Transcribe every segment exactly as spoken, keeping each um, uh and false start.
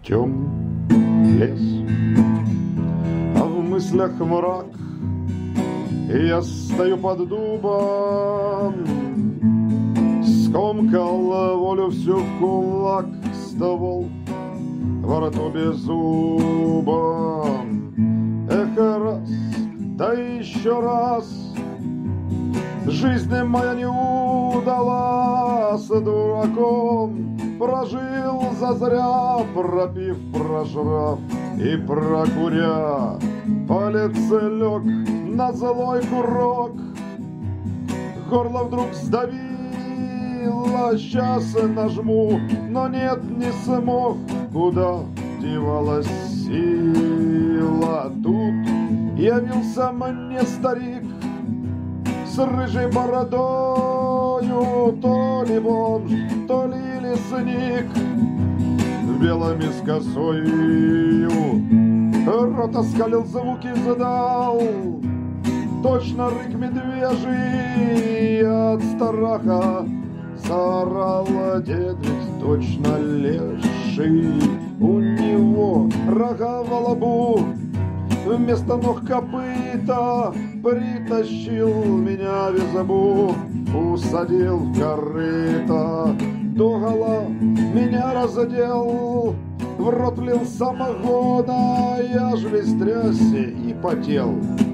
Темный лес, а в мыслях мрак, и я стою под дубом, скомкал волю всю в кулак, ствол во рту беззубом. Эх, раз, да еще раз, жизнь моя не удалась, дураком прожил зазря, пропив, прожрав и прокуря. Палец лег на злой курок, горло вдруг сдавило, сейчас нажму, но нет, не смог. Куда девалась сила? Тут явился мне старик с рыжей бородою, то ли бомж, то ли лесник, в белом и с косою. Рот оскалил, звуки задал, точно рык медвежий. От страха заорал дед, ведь точно леший. У него рога во лбу, вместо ног копыта, притащил меня в избу, усадил в корыто, догола меня разодел, в рот влил самогона, я ж весь трясся и потел.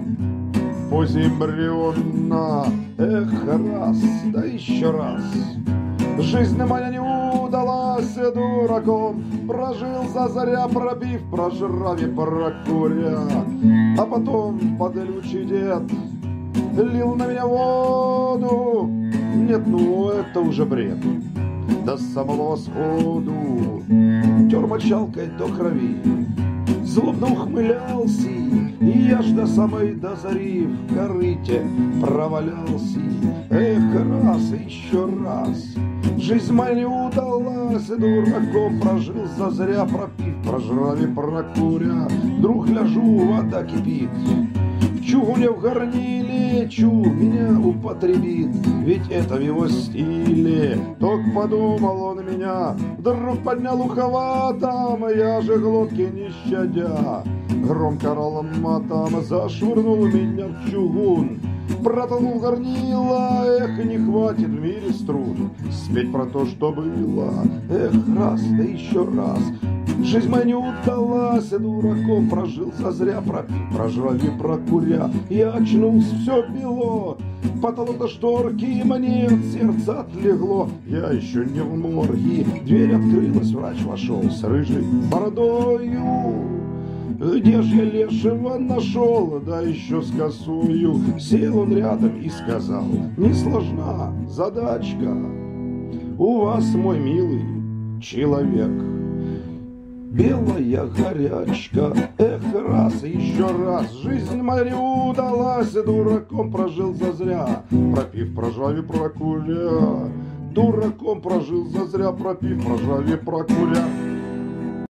Позембренно, эх, раз, да еще раз, жизнь моя не удалась, дураком прожил зазря, пробив, прожрав и прокуря. А потом подлючий дед лил на меня воду. Нет, ну это уже бред. До самого восходу тер мочалкой до крови, злобно ухмылялся, и я ж до самой до зари в корыте провалялся. Эх, раз, еще раз, жизнь моя не удалась, дураком прожил зазря, пропив, прожрав и прокуря. Вдруг гляжу, вода кипит, в чугуне в горниле, чур меня употребит, ведь это в его стиле. Только подумал он меня, вдруг поднял уховатом, я же глотки не щадя, громко орал матом, зашвырнул меня в чугун, протянул горнило. Эх, не хватит в мире струн спеть про то, что было. Эх, раз, да еще раз, жизнь моя не удалась, дураком прожил зазря, пропив, прожрав и прокуря. Я очнулся, все бело, потолок до шторки, мне от сердца отлегло. Я еще не в морге, дверь открылась, врач вошел с рыжей бородою. Где ж я лешего нашел, да еще с косою? Сел он рядом и сказал: не сложна задачка у вас, мой милый человек, белая горячка. Эх, раз, еще раз, жизнь моя не удалась, дураком прожил зазря, пропив, прожрав и прокуря. Дураком прожил зазря, пропив, прожрав и прокуря.